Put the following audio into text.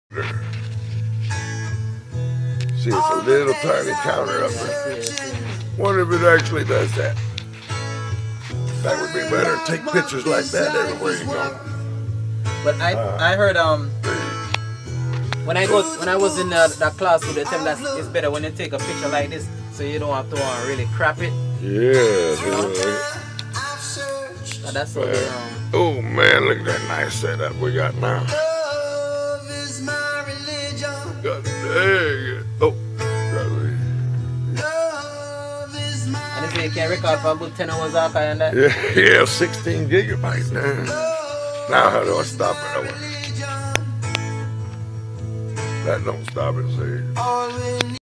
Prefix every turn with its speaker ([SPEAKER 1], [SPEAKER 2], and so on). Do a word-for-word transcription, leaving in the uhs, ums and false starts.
[SPEAKER 1] See, it's a little tiny counter up there. Wonder if it actually does that. That would be better. Take pictures like that everywhere you go.
[SPEAKER 2] But I uh, I heard um when I go when I was in uh, that class, so they tell me that it's better when you take a picture like this, so you don't have to uh, really crap it.
[SPEAKER 1] Yeah.
[SPEAKER 2] You know? That's what they, um,
[SPEAKER 1] oh man, look at that nice setup we got now. God dang it. Oh.
[SPEAKER 2] And this way you can record for about ten hours after and that?
[SPEAKER 1] Yeah, yeah, sixteen gigabytes now. Now how do I stop it? That don't stop it, see.